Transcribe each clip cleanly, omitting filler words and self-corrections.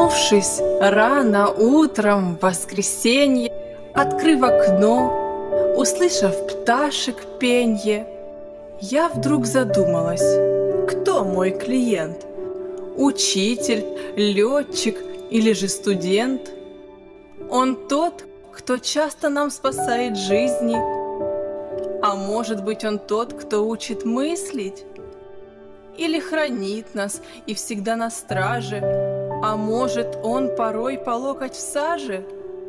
Проснувшись рано утром в воскресенье, открыв окно, услышав пташек пенье, я вдруг задумалась, кто мой клиент? Учитель, летчик или же студент? Он тот, кто часто нам спасает жизни, а может быть, он тот, кто учит мыслить? Или хранит нас и всегда на страже, а может, он порой по локоть в саже?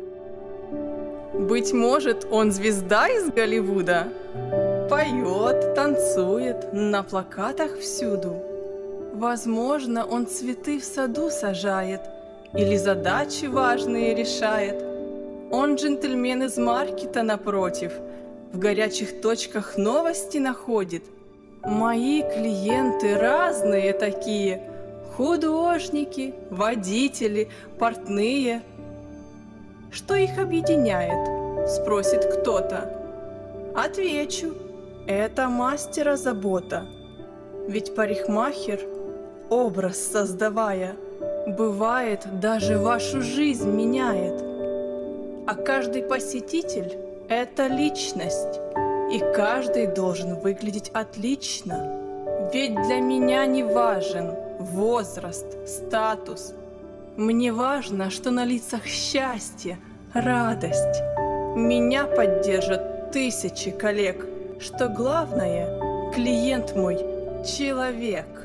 Быть может, он звезда из Голливуда? Поет, танцует, на плакатах всюду. Возможно, он цветы в саду сажает или задачи важные решает. Он джентльмен из маркета напротив, в горячих точках новости находит. Мои клиенты разные такие: художники, водители, портные. Что их объединяет? Спросит кто-то. Отвечу: это мастера забота. Ведь парикмахер, образ создавая, бывает, даже вашу жизнь меняет. А каждый посетитель – это личность, и каждый должен выглядеть отлично. Ведь для меня не важен возраст, статус. Мне важно, что на лицах счастье, радость. Меня поддержат тысячи коллег, что главное – клиент мой – человек.